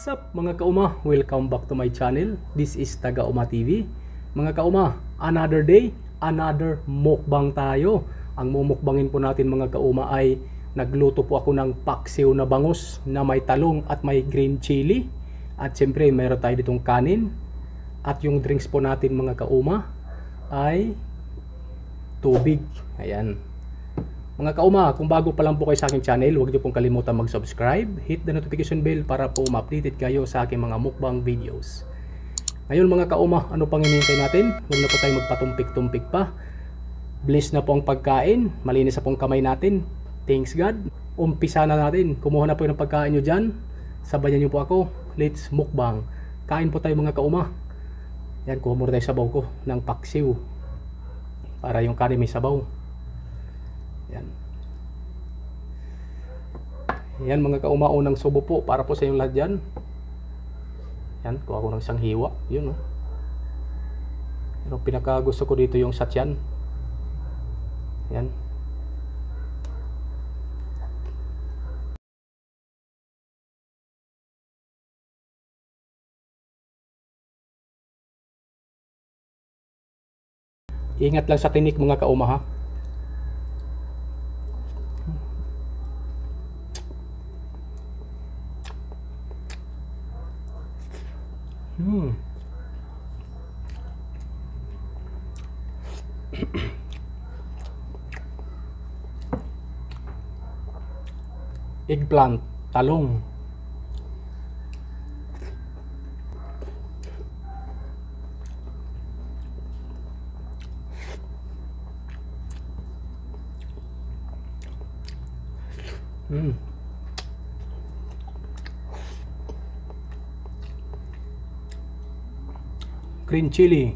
What's up mga kauma? Welcome back to my channel. This is Taga Uma TV. Mga kauma, another day, another mukbang tayo. Ang mumukbangin po natin mga kauma ay nagluto po ako ng paksiw na bangus na may talong at may green chili. At siyempre mayroon tayo ditong kanin. At yung drinks po natin mga kauma ay tubig. Ayan. Mga kauma, kung bago pa lang po kayo sa aking channel, huwag niyo pong kalimutan mag-subscribe, hit the notification bell para po ma-updated kayo sa aking mga mukbang videos. Ngayon mga kauma, ano pang hinihintay natin? Huwag na po tayo magpatumpik-tumpik pa. Bliss na po ang pagkain, malinis na po ang kamay natin. Thanks God. Umpisa na natin. Kumuha na po yung pagkain nyo dyan. Sabayan nyo po ako. Let's mukbang. Kain po tayo mga kauma. Yan, kuha muna tayo sabaw ko ng paksiw. Para yung kanin may sabaw. Yan. Yan mga kauma, unang subo po para po sa inyong lahat dyan. Yan, kuha ko ng isang hiwa. Yun oh. Pero pinaka gusto ko dito yung satyan. Yan. Ingat lang sa tinik mga kauma ha. Eggplant, talong. Green chili.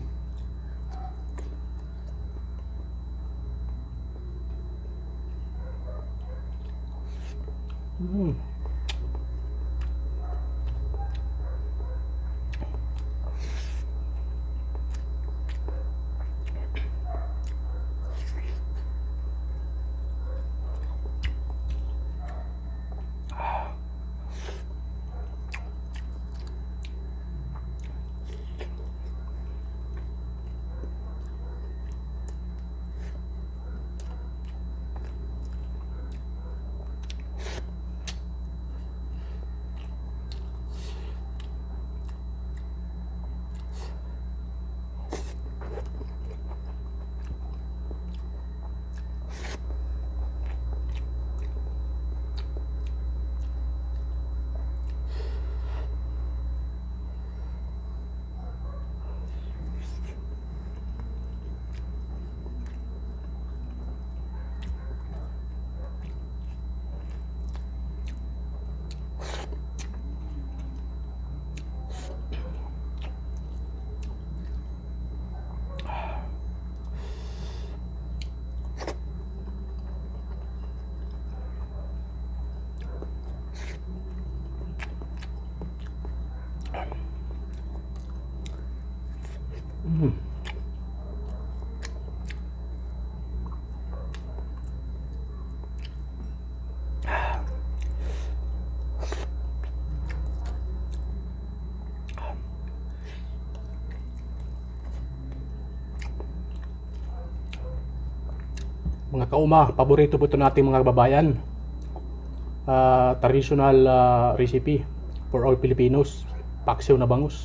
Mga kauma, paborito po ito nating mga babayan. Traditional recipe for all Filipinos. Paksiw na bangus.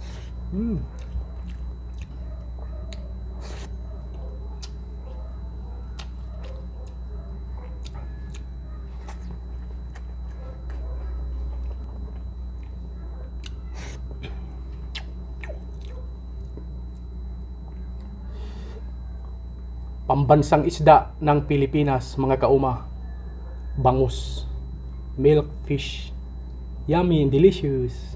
Pambansang isda ng Pilipinas mga kauma, bangus, milk fish, yummy and delicious.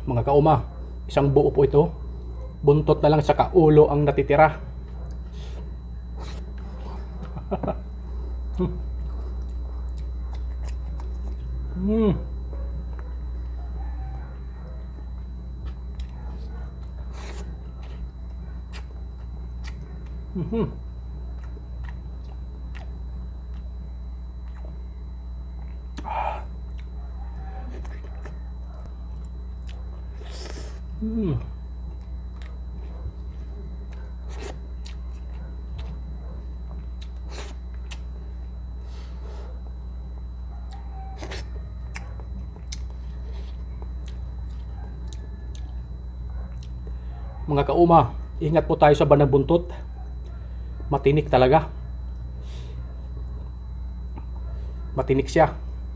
Mga kauma, isang buo po ito. Buntot na lang saka ulo ang natitira. Mm. Mm-hmm. Mm. Mga kauma, ingat po tayo sa banang buntot. Matinik talaga. Matinik siya.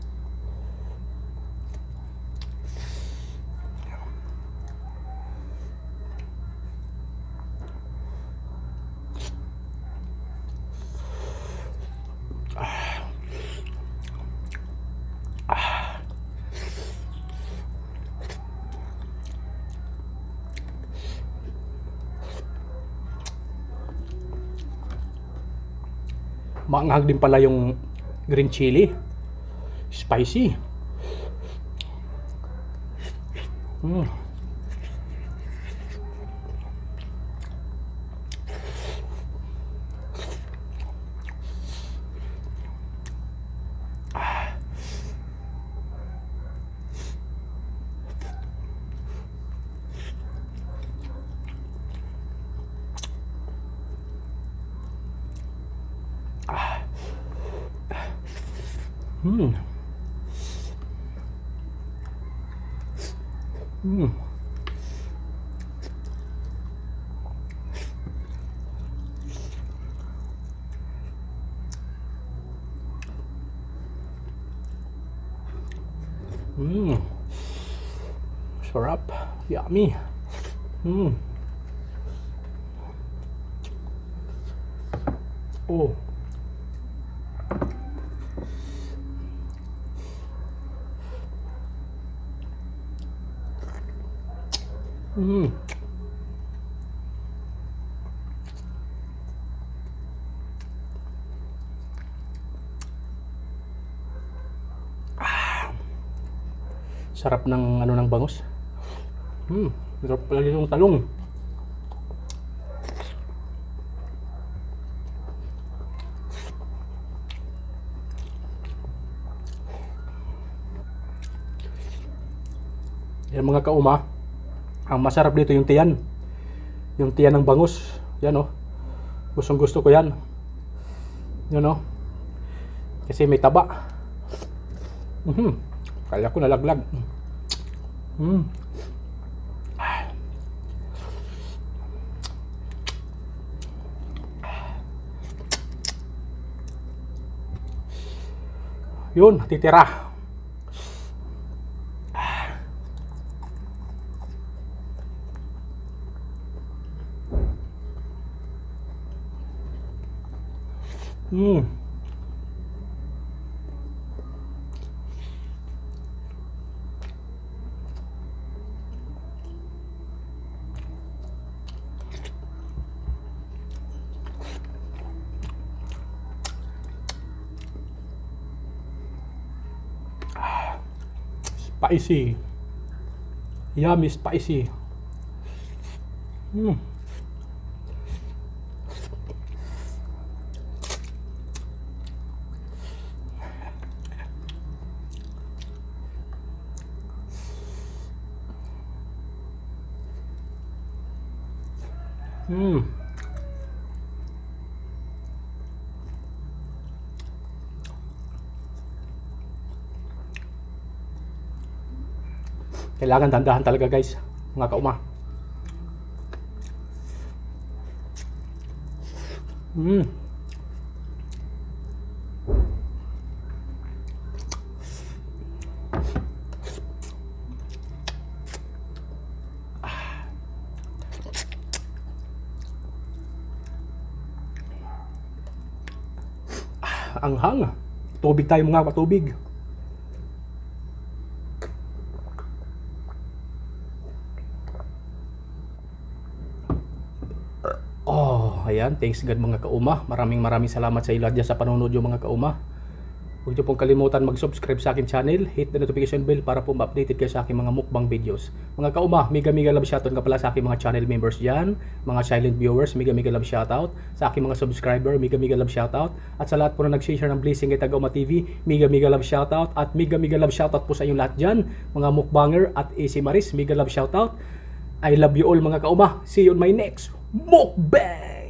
Maanghang din pala yung green chili. Spicy. Mm. Mm. Mm. Mm. Sarap. Yummy. Mm. Oh. Mm. Sarap ng ano ng bangus. Sarap pala yung talong. Yan mga kauma, ang masarap dito yung tiyan. Yung tiyan ng bangus. Yan oh. Gustong gusto ko yan. Yan oh. Kasi may taba. Kaya ko nalaglag. Yun, titira. Spicy. Yummy spicy. Kailangan dandahan talaga guys, mga kauma. Anghang. Tubig tayo mga patubig. Ayan, thanks God mga kauma. Maraming salamat sa ilo dyan sa panonood yung mga kauma. Huwag niyo pong kalimutan mag-subscribe sa akin channel, hit the notification bell para po ma-updated kayo sa aking mga mukbang videos. Mga kauma, mega love shoutout nga pala sa aking mga channel members dyan, mga silent viewers, mega love shoutout. Sa aking mga subscriber, mega love shoutout. At sa lahat po na nag-share ng blessing kay Taga Uma TV, mega love shoutout. At mega love shoutout po sa inyong lahat dyan, mga mukbanger at AC Maris, mega love shoutout. I love you all mga kauma. See you on my next mukbang!